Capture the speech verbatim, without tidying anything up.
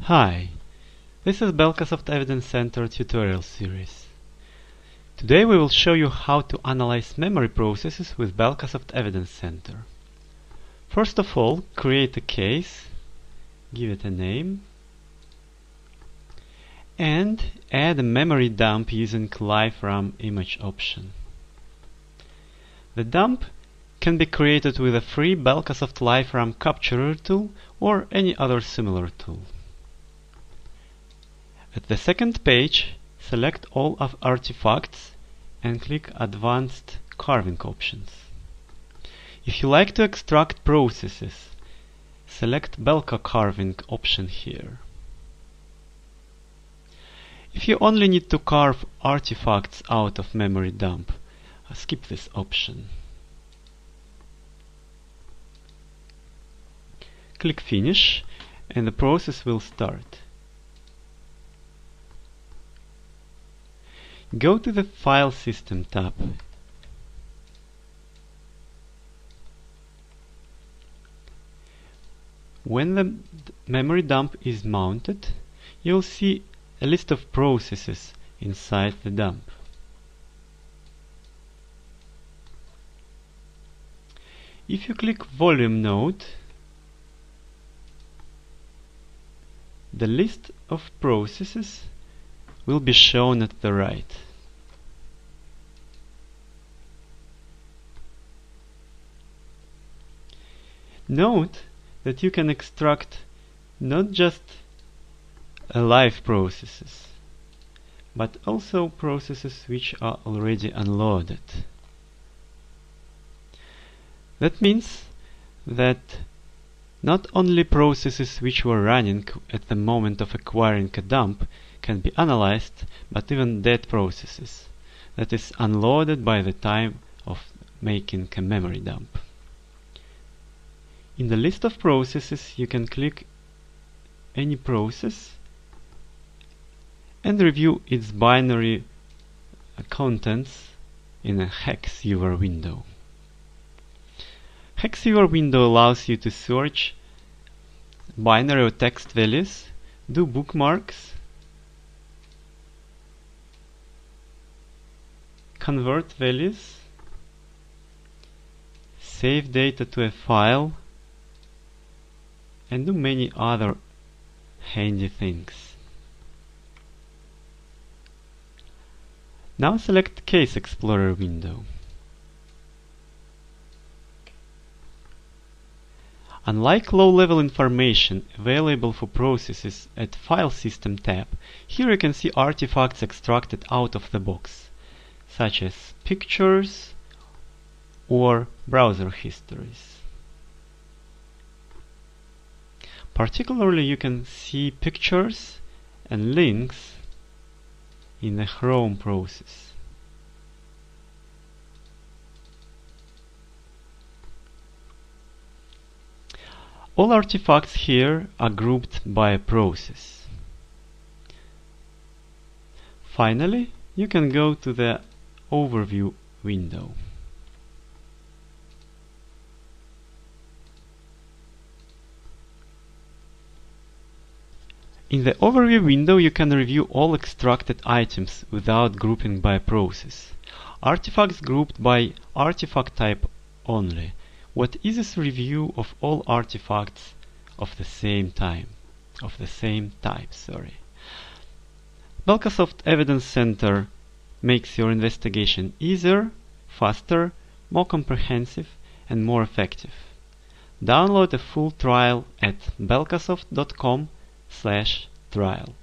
Hi, this is Belkasoft Evidence Center tutorial series. Today we will show you how to analyze memory processes with Belkasoft Evidence Center. First of all, create a case, give it a name, and add a memory dump using Live RAM Image option. The dump can be created with a free Belkasoft Live RAM Capturer tool or any other similar tool. At the second page, select all of artifacts and click Advanced Carving options. If you like to extract processes, select Belka Carving option here. If you only need to carve artifacts out of memory dump, skip this option. Click Finish and the process will start. Go to the File System tab. When the memory dump is mounted, you'll see a list of processes inside the dump. If you click Volume node, the list of processes will be shown at the right. Note that you can extract not just live processes, but also processes which are already unloaded. That means that not only processes which were running at the moment of acquiring a dump can be analyzed, but even dead processes, that is unloaded by the time of making a memory dump. In the list of processes, you can click any process and review its binary contents in a HexViewer window. HexViewer window allows you to search binary or text values, do bookmarks, convert values, save data to a file, and do many other handy things. Now select Case Explorer window. Unlike low-level information available for processes at File System tab, here you can see artifacts extracted out of the box, such as pictures or browser histories. Particularly, you can see pictures and links in the Chrome process. All artifacts here are grouped by a process. Finally, you can go to the Overview window. In the Overview window, you can review all extracted items without grouping by process. Artifacts grouped by artifact type only. What is this review of all artifacts of the same time, of the same type, sorry. Belkasoft Evidence Center makes your investigation easier, faster, more comprehensive, and more effective. Download a full trial at belkasoft dot com slash trial.